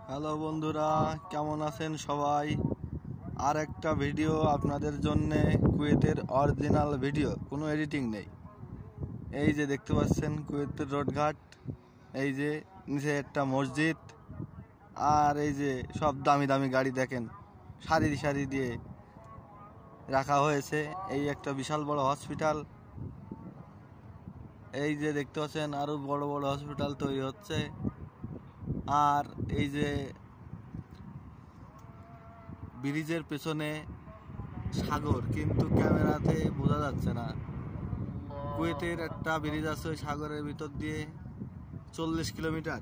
Hello বন্ধুরা, কেমন আছেন সবাই? আর একটা ভিডিও আপনাদের জন্য, কুয়েতের অরিজিনাল ভিডিও, কোনো এডিটিং নেই। এই যে দেখতে পাচ্ছেন কুয়েতের রোডঘাট, এই যে নিচে একটা মসজিদ, আর এই যে সব দামি দামি গাড়ি দেখেন সারি সারি দিয়ে রাখা হয়েছে। এই একটা বিশাল বড় হসপিটাল, এই যে দেখতে পাচ্ছেন আরো বড় বড় হসপিটাল তৈরি হচ্ছে। আর এই যে ব্রিজের পেছনে সাগর, কিন্তু ক্যামেরাতে বোঝা যাচ্ছে না। কুয়েতের একটা ব্রিজ আছে ওই সাগরের ভিতর দিয়ে 40 কিলোমিটার,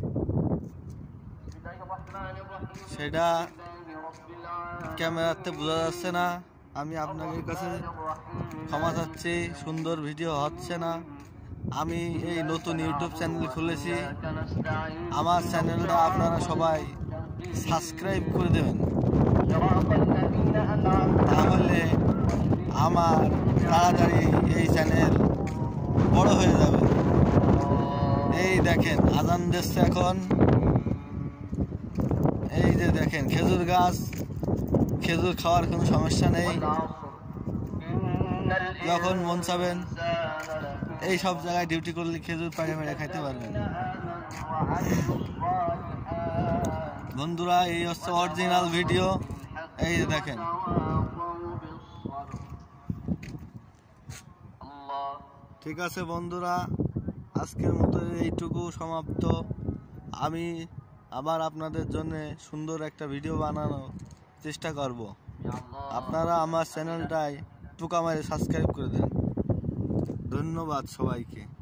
সেটা ক্যামেরাতে বোঝা যাচ্ছে না। আমি আপনাদের কাছে ক্ষমা চাচ্ছি, সুন্দর ভিডিও হচ্ছে না। আমি এই নতুন ইউটিউব চ্যানেল খুলেছি, আমার চ্যানেলটা আপনারা সবাই সাবস্ক্রাইব করে দেবেন, তাহলে আমার তাড়াতাড়ি এই চ্যানেল বড় হয়ে যাবে। এই দেখেন আজান দিচ্ছে এখন, এই যে দেখেন খেজুর গাছ, খেজুর খাওয়ার কোনো সমস্যা নেই। যখন মন চাবেন এই সব জায়গায় ডিউটি করলে খেজুর পাড়ে মেরে খাইতে পারবেন। বন্ধুরা, এই হচ্ছে অরিজিনাল ভিডিও। এই যে দেখেন, ঠিক আছে বন্ধুরা, আজকের মতো এইটুকু সমাপ্ত। আমি আবার আপনাদের জন্য সুন্দর একটা ভিডিও বানানোর চেষ্টা করব। আপনারা আমার চ্যানেলটায় টুকা মারে সাবস্ক্রাইব করে দেন। ধন্যবাদ সবাইকে।